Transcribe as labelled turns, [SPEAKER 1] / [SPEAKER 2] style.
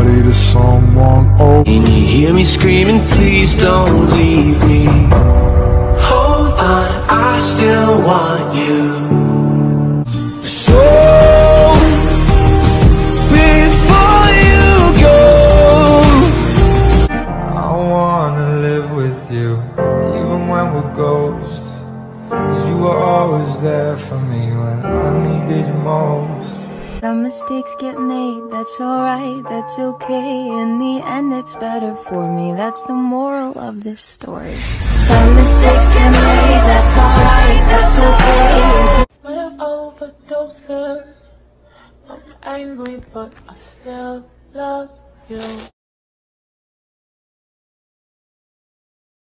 [SPEAKER 1] body to someone old.
[SPEAKER 2] And you hear me screaming, please don't leave me. Hold on, I still want you.
[SPEAKER 1] So before you go, I wanna live with you, even when we're ghosts. 'Cause you were always there for me when I needed you most.
[SPEAKER 3] Some mistakes get made, that's alright, that's okay. In the end it's better for me, that's the moral of this story. Some mistakes get made, that's alright, that's okay.
[SPEAKER 4] We're overdosing. I'm angry but I still love you.